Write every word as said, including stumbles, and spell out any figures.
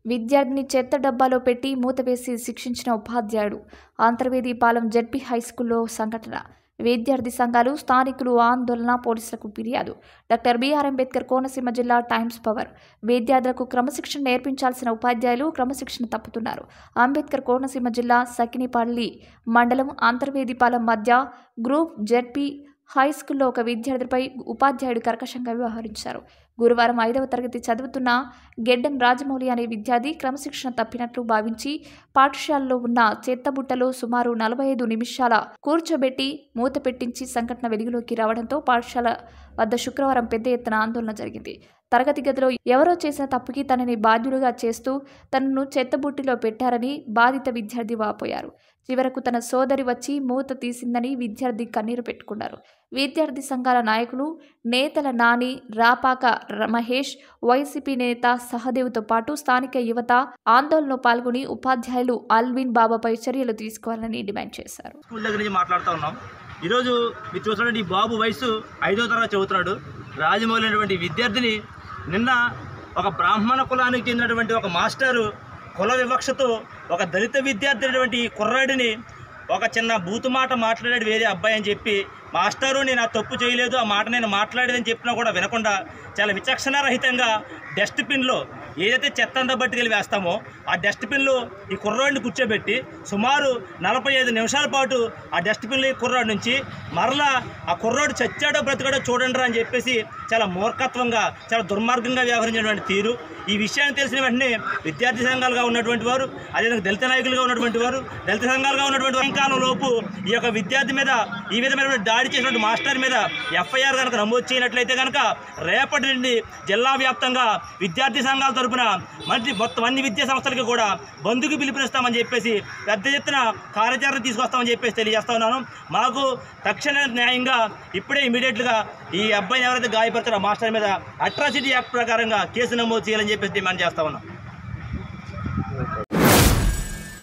విద్యార్థిని చెత్త డబ్బాలో పెట్టి మూతవేసి శిక్షించిన ఉపాధ్యాయుడు. అంతర్వేదిపాలెం జెడ్పీ హైస్కూల్లో సంఘటన. విద్యార్థి సంఘాలు, స్థానికులు ఆందోళన, పోలీసులకు ఫిర్యాదు. డాక్టర్ బిఆర్ అంబేద్కర్ కోనసీమ జిల్లా టైమ్స్ పవర్. విద్యార్థులకు క్రమశిక్షణ నేర్పించాల్సిన ఉపాధ్యాయులు క్రమశిక్షణ తప్పుతున్నారు. అంబేద్కర్ కోనసీమ జిల్లా సకినేపల్లి మండలం అంతర్వేదిపాలెం మధ్య గ్రూప్ జెడ్పీ హైస్కూల్లో ఒక విద్యార్థిపై ఉపాధ్యాయుడు కర్కశంగా వ్యవహరించారు. గురువారం ఐదవ తరగతి చదువుతున్న గెడ్డం రాజమౌళి అనే విద్యార్థి క్రమశిక్షణ తప్పినట్లు భావించి పాఠశాలలో ఉన్న చెత్తబుట్టలో సుమారు నలభై ఐదు నిమిషాల కూర్చోబెట్టి మూత పెట్టించి సంఘటన వెలుగులోకి రావడంతో పాఠశాల వద్ద శుక్రవారం పెద్ద ఎత్తున ఆందోళన జరిగింది. తరగతి గదిలో ఎవరో చేసిన తప్పుకి తనని బాధ్యుడిగా చేస్తూ తనను చెత్తబుట్టిలో పెట్టారని బాధిత విద్యార్థి వాపోయారు. చివరకు తన సోదరి వచ్చి మూత తీసిందని విద్యార్థి కన్నీరు పెట్టుకున్నారు. విద్యార్థి సంఘాల నాయకులు నేతల నాని, రాపాక మహేష్, వైసీపీ నేత సహదేవ్తో పాటు స్థానిక యువత ఆందోళనలో పాల్గొని ఉపాధ్యాయులు అల్విన్ బాబాపై చర్యలు తీసుకోవాలని డిమాండ్ చేశారు. స్కూల్ దగ్గర నుంచి మాట్లాడుతూ ఉన్నాం. ఈరోజు మీరు చూసినటువంటి ఈ బాబు వయసు ఐదో తరగతి చదువుతున్నాడు. రాజమౌళి అనేటువంటి విద్యార్థిని నిన్న ఒక బ్రాహ్మణ కులానికి చెందినటువంటి ఒక మాస్టరు కుల వివక్షతో ఒక దళిత విద్యార్థి అనేటువంటి కుర్రాడిని ఒక చిన్న బూతు మాట మాట్లాడాడు వేరే అబ్బాయి అని చెప్పి, మాస్టరు నేను ఆ తప్పు చేయలేదు, ఆ మాట నేను మాట్లాడేదని చెప్పినా కూడా వినకుండా చాలా విచక్షణారహితంగా డస్ట్బిన్లో ఏదైతే చెత్త అంతా బట్టుకెళ్ళి వేస్తామో ఆ డస్ట్బిన్లో ఈ కుర్రాడిని కూర్చోబెట్టి సుమారు నలభై ఐదు నిమిషాల పాటు ఆ డస్ట్బిన్లో ఈ కుర్రాడు నుంచి మరలా ఆ కుర్రాడు చచ్చాడో బ్రతికాడో చూడండి అని చెప్పేసి చాలా మూర్ఖత్వంగా, చాలా దుర్మార్గంగా వ్యవహరించినటువంటి తీరు. ఈ విషయాన్ని తెలిసిన వెంటనే విద్యార్థి సంఘాలుగా ఉన్నటువంటి వారు, అదేవిధంగా దళిత నాయకులుగా ఉన్నటువంటి వారు, దళిత సంఘాలుగా ఉన్నటువంటి కాలం లోపు ఈ యొక్క విద్యార్థి మీద ఈ విధమైన దాడి చేసినటువంటి మాస్టర్ మీద ఎఫ్ఐఆర్ కనుక నమోదు చేయనట్లయితే కనుక రేపటి నుండి జిల్లా వ్యాప్తంగా విద్యార్థి సంఘాల తరఫున మంచి మొత్తం అన్ని విద్యా సంస్థలకి కూడా బంధుకు పిలుపునిస్తామని చెప్పేసి పెద్ద ఎత్తున కార్యాచరణ తీసుకొస్తామని చెప్పేసి తెలియజేస్తా ఉన్నాను. మాకు తక్షణ న్యాయంగా ఇప్పుడే ఇమీడియట్గా ఈ అబ్బాయిని ఎవరైతే గాయపడతారో మాస్టర్ మీద అట్రాసిటీ యాక్ట్ ప్రకారంగా కేసు నమోదు చేయాలని చెప్పేసి డిమాండ్ చేస్తా ఉన్నాం.